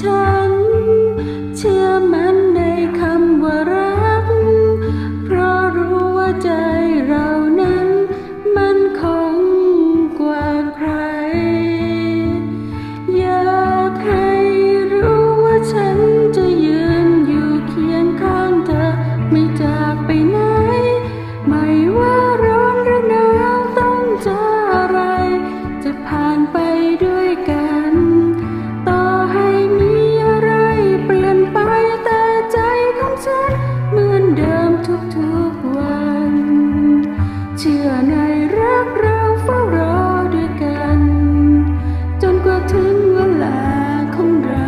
ฉันเชื่อมันในคำว่ารักเพราะรู้ว่าใจเรานั้นมันคงกว่าใครอยากให้รู้ว่าฉันจะยืนอยู่เคียงข้างเธอไม่จากไปไหนไม่ว่าร้อนหรือหนาวต้องเจออะไรจะผ่านไปด้วยกันต่อให้มีอะไรเปลี่ยนไปแต่ใจของฉันเหมือนเดิมทุกๆวันเชื่อในรักเราเฝ้ารอด้วยกันจนกว่าถึงเวลาของเรา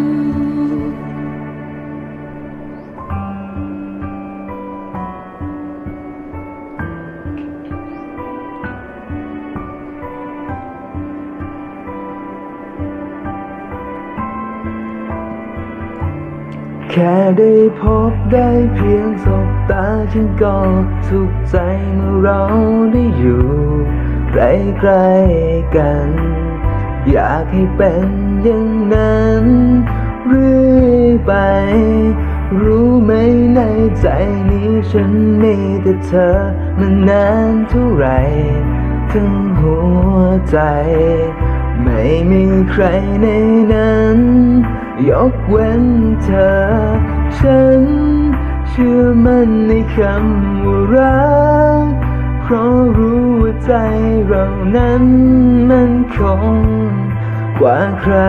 แค่ได้พบได้เพียงสบตาฉันก็สุขใจเมื่อเราได้อยู่ใกล้ๆกันอยากให้เป็นอย่างนั้นเรื่อยไปรู้ไหมในใจนี้ฉันมีแต่เธอมานานเท่าไหร่ทั้งหัวใจไม่มีใครในนั้นยกเว้นเธอฉันเชื่อมันในคำว่ารักเพราะรู้ว่าใจเรานั้นมันคงกว่าใคร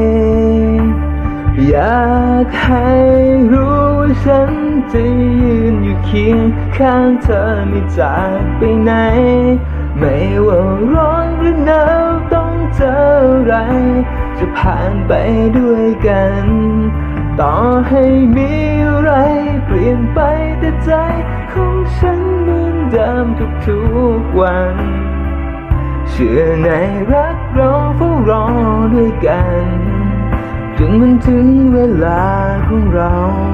อยากให้รู้ว่าฉันจะยืนอยู่เคียงข้างเธอไม่จากไปไหนไม่ว่าร้อนหรือหนาวต้องเจออะไรจะผ่านไปด้วยกันต่อให้มีอะไรเปลี่ยนไปแต่ใจของฉันเหมือนเดิมทุกๆวันเชื่อในรักเราเฝ้ารอด้วยกันจนมันถึงเวลาของเรา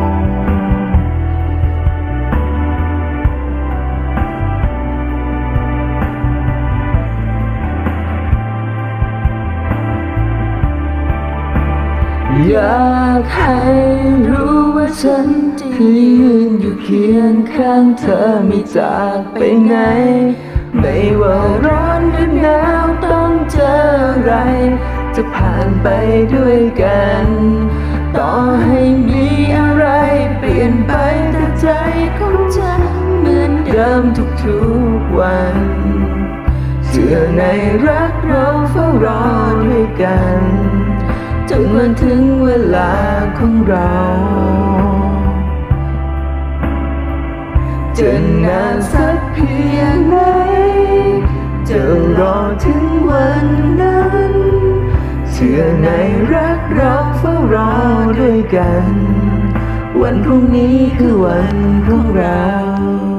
อยากให้รู้ว่าฉันจะยืนอยู่เคียงข้างเธอไม่จากไปไหนไม่ว่าร้อนหรือหนาวต้องเจออะไรจะผ่านไปด้วยกันต่อให้มีอะไรเปลี่ยนไปแต่ใจของฉันเหมือนเดิมทุกๆวันเชื่อในรักเราเฝ้ารอด้วยกันจนวันถึงเวลาของเราจะนานสักเพียงไหนจะรอถึงวันนั้นเชื่อในรักเราเฝ้ารอด้วยกันวันพรุ่งนี้คือวันของเรา